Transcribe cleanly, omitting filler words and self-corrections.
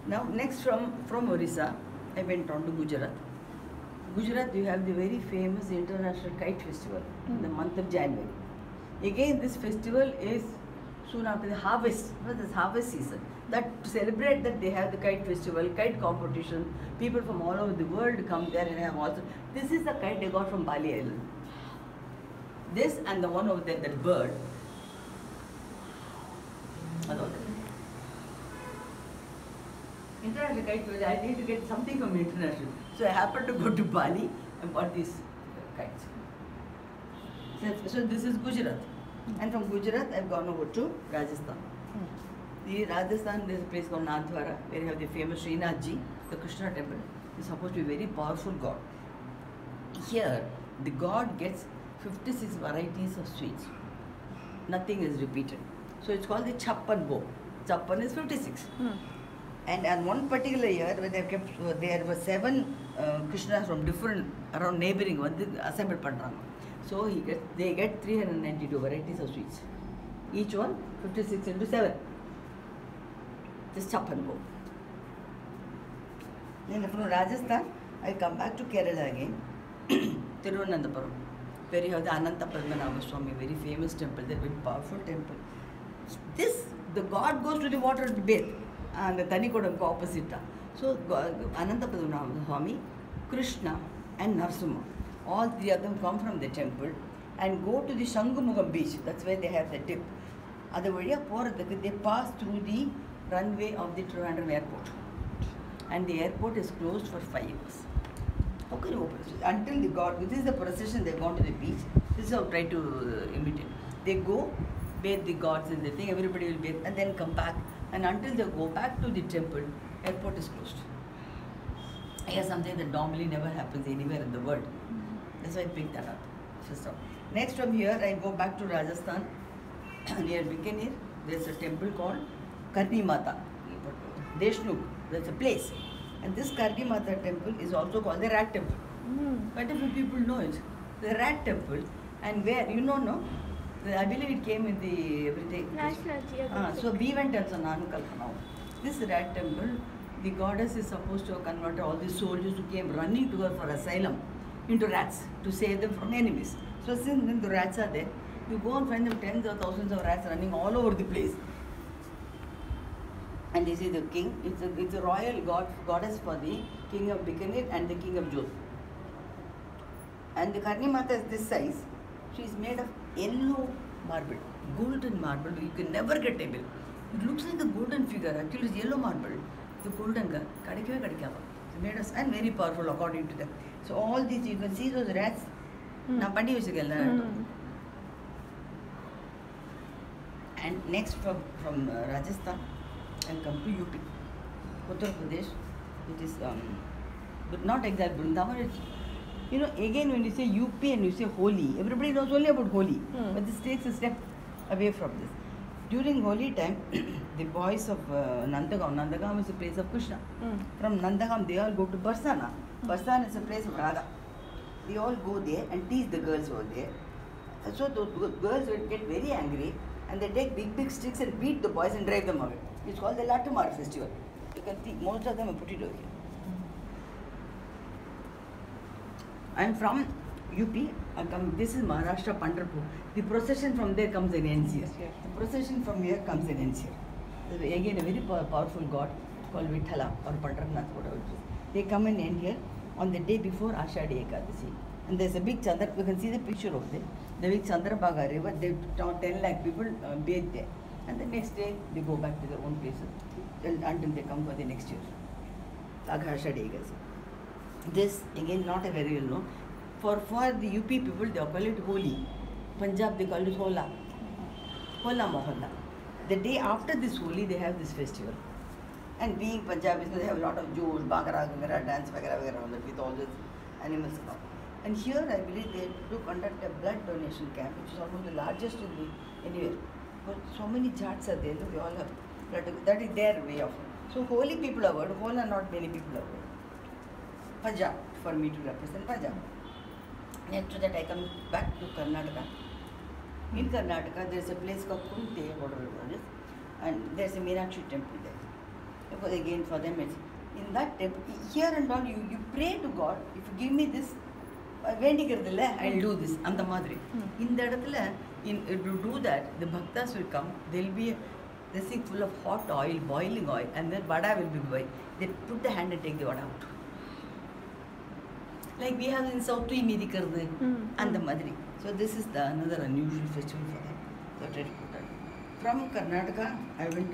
Now next from Orissa, I went on to Gujarat. Gujarat, you have the very famous International Kite Festival in the month of January. Again, this festival is soon after the harvest, this harvest season. That to celebrate that they have the kite festival, kite competition. People from all over the world come there and have also. This is the kite they got from Bali Island. This and the one over there, that bird. International kite festival. I need to get something from international. So I happened to go to Bali and bought these kites. So this is Gujarat. And from Gujarat, I've gone over to Rajasthan. The Rajasthan, there's a place called Nathdwara, where you have the famous Srinathji, the Krishna temple. It's supposed to be a very powerful god. Here, the god gets 56 varieties of sweets. Nothing is repeated. So it's called the Chappan Bhog. Chappan is 56. And on one particular year, when they kept, there were 7 Krishnas from different, around neighboring ones, assembled Pandranga. So they get 392 varieties of sweets. Each one 56 into 7. This Chappan Bhog. Then from Rajasthan, I come back to Kerala again, Thiruvananthapuram, where you have the Ananta Padmanabha Swami, very famous temple, the very powerful temple. This, the god goes to the water to bathe, and the Tanikodam opposite. So Ananta Padmanabha Swami, Krishna and Narasimha, all 3 of them come from the temple and go to the Shangamugam beach. That's where they have the dip. They pass through the runway of the Trivandrum airport. And the airport is closed for 5 years. How can you open it? Until the god, this is the procession, they've gone to the beach. This is how I try to imitate. They go, bathe the gods and the thing, everybody will bathe, and then come back. And until they go back to the temple, airport is closed. Here's something that normally never happens anywhere in the world. That's why I picked that up. Next from here, I go back to Rajasthan. Near Bikaner, there's a temple called Karni Mata, Deshnuk. That's a place. And this Karni Mata temple is also called the Rat Temple. Quite a few people know it. The Rat Temple, and where, you know, no? I believe it came in the everything. So we went also Nanu Kalpana. This Rat Temple, the goddess is supposed to have converted all the soldiers who came running to her for asylum into rats to save them from enemies. So since then the rats are there, you go and find them tens or thousands of rats running all over the place. And this is the king. It's a royal goddess for the king of Bikaner and the king of Jodhpur. And the Karni Mata is this size. She is made of yellow marble, golden marble. You can never get able. It looks like a golden figure. Actually, it's yellow marble. The golden girl. It's made of, and very powerful according to them. So all these, you can see those rats. And next from Rajasthan, and come to UP, Uttar Pradesh. It is, but not exactly Vrindavan. It's, you know, again when you say UP and you say Holi, everybody knows only about Holi. But this takes a step away from this. During Holi time, the boys of Nandagaon is a place of Krishna. From Nandagaon, they all go to Barsana. Barsana is a place of Radha. They all go there and tease the girls over there. So the girls will get very angry and they take big sticks and beat the boys and drive them away. It's called the Latumar festival. You can see most of them have put it over here. And from UP, this is Maharashtra, Pandharpur. The procession from there comes and ends here. The procession from here comes and ends here. Again, a very powerful god called Vithala or Pandharnath, whatever it is. They come and end here on the day before Ashadhi Ekadasi. And there's a big Chandra, you can see the picture over there. The big Chandrabhaga river, they 10 lakh people bathe there. And the next day, they go back to their own places until they come for the next year. Ashadhi Ekadasi. This, again, not a very well known. For the UP people, they call it Holi. Punjab, they call it Hola. Hola Mohalla. The day after this Holi, they have this festival. And being Punjabis, they have a lot of Josh, Bhangra, dance, with all these animals. And here, I believe they do conduct a blood donation camp, which is almost the largest anywhere. But so many jats are there, they all have blood. That is their way of. So, Holi people are word, Hola, not many people are word. Punjab, for me to represent Punjab. Next to that, I come back to Karnataka. In Karnataka, there is a place called Kunte, whatever it is, and there is a Meenakshi temple there. again for them it's in that temple here and all you pray to God, if you give me this வேண்டிக்கிறது இல்லை, I'll do this அந்த மாதிரி. இந்த இடத்துல to do that the bhaktas will come, there'll be this thing full of hot oil, boiling oil, and then vada will be boiled. They put the hand and take the vada out. Like we have in South மிதிக்கிறது அந்த மாதிரி. So this is another unusual festival for them. So from Karnataka I went